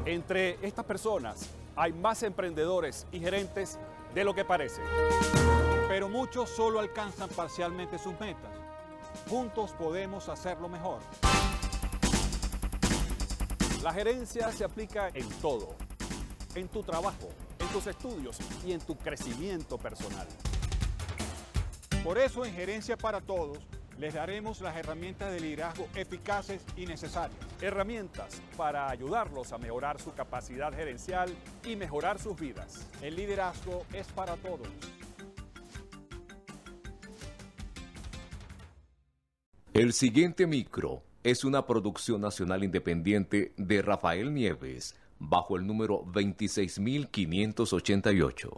Entre estas personas hay más emprendedores y gerentes de lo que parece. Pero muchos solo alcanzan parcialmente sus metas. Juntos podemos hacerlo mejor. La gerencia se aplica en todo, en tu trabajo, en tus estudios y en tu crecimiento personal. Por eso en Gerencia para Todos les daremos las herramientas de liderazgo eficaces y necesarias. Herramientas para ayudarlos a mejorar su capacidad gerencial y mejorar sus vidas. El liderazgo es para todos. El siguiente micro es una producción nacional independiente de Rafael Nieves, bajo el número 26588.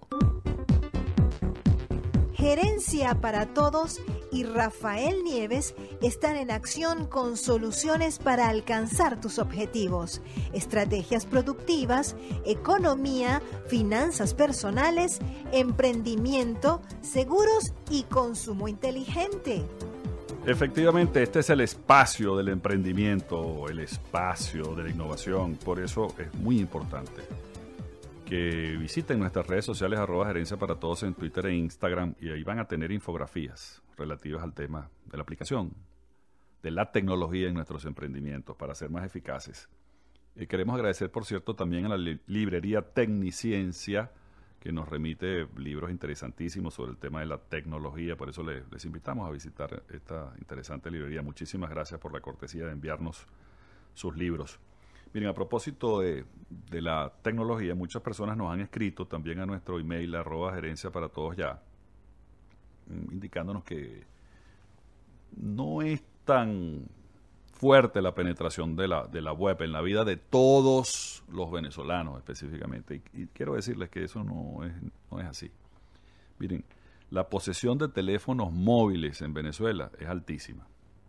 Gerencia para Todos y Rafael Nieves están en acción con soluciones para alcanzar tus objetivos, estrategias productivas, economía, finanzas personales, emprendimiento, seguros y consumo inteligente. Efectivamente, este es el espacio del emprendimiento, el espacio de la innovación. Por eso es muy importante que visiten nuestras redes sociales @gerencia para todos en Twitter e Instagram, y ahí van a tener infografías relativas al tema de la aplicación de la tecnología en nuestros emprendimientos para ser más eficaces. Queremos agradecer, por cierto, también a la librería Tecniciencia, que nos remite libros interesantísimos sobre el tema de la tecnología. Por eso les invitamos a visitar esta interesante librería. Muchísimas gracias por la cortesía de enviarnos sus libros. Miren, a propósito de la tecnología, muchas personas nos han escrito también a nuestro email @gerencia para todos ya, indicándonos que no es tan fuerte la penetración de la web en la vida de todos los venezolanos específicamente. Y quiero decirles que eso no es así. Miren, la posesión de teléfonos móviles en Venezuela es altísima.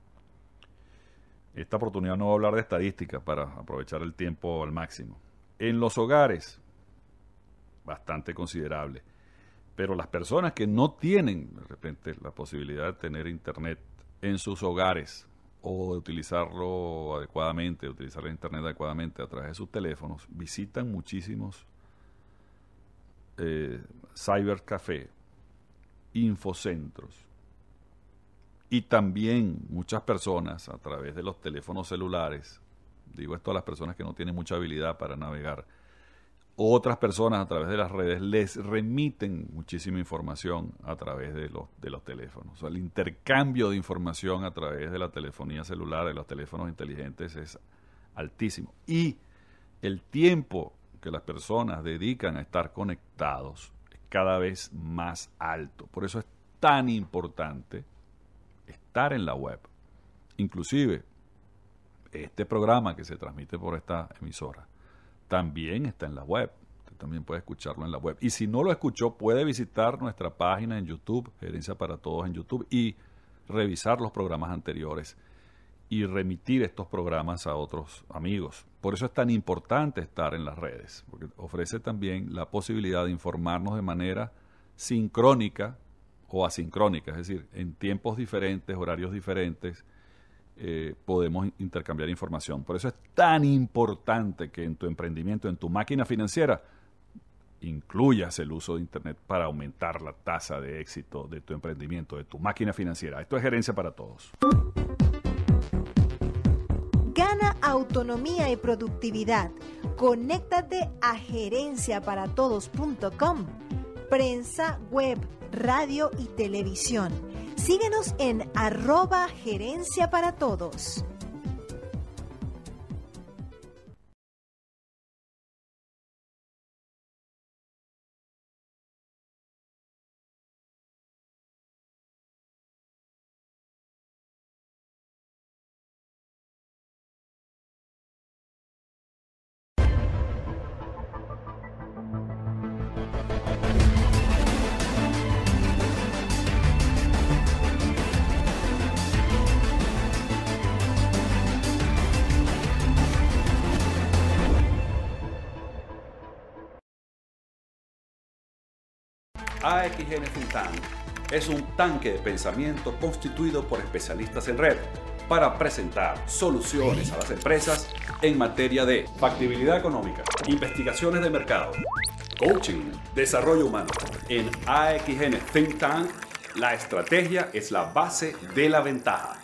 Esta oportunidad no voy a hablar de estadísticas para aprovechar el tiempo al máximo. En los hogares, bastante considerable. Pero las personas que no tienen de repente la posibilidad de tener internet en sus hogares o de utilizarlo adecuadamente, de utilizar el internet adecuadamente a través de sus teléfonos, visitan muchísimos cybercafé, infocentros. Y también muchas personas a través de los teléfonos celulares, digo esto a las personas que no tienen mucha habilidad para navegar, otras personas a través de las redes les remiten muchísima información a través de los teléfonos. O sea, el intercambio de información a través de la telefonía celular, de los teléfonos inteligentes, es altísimo. Y el tiempo que las personas dedican a estar conectados es cada vez más alto. Por eso es tan importante estar en la web. Inclusive, este programa que se transmite por esta emisora también está en la web. Usted también puede escucharlo en la web. Y si no lo escuchó, puede visitar nuestra página en YouTube, Gerencia para Todos en YouTube, y revisar los programas anteriores y remitir estos programas a otros amigos. Por eso es tan importante estar en las redes, porque ofrece también la posibilidad de informarnos de manera sincrónica o asincrónica, es decir, en tiempos diferentes, horarios diferentes, podemos intercambiar información. Por eso es tan importante que en tu emprendimiento, en tu máquina financiera, incluyas el uso de Internet para aumentar la tasa de éxito de tu emprendimiento, de tu máquina financiera. Esto es Gerencia para Todos. Gana autonomía y productividad. Conéctate a gerenciaparatodos.com. Prensa, web, radio y televisión. Síguenos en @gerencia para todos. AXN Think Tank es un tanque de pensamiento constituido por especialistas en red para presentar soluciones a las empresas en materia de factibilidad económica, investigaciones de mercado, coaching, desarrollo humano. En AXN Think Tank, la estrategia es la base de la ventaja.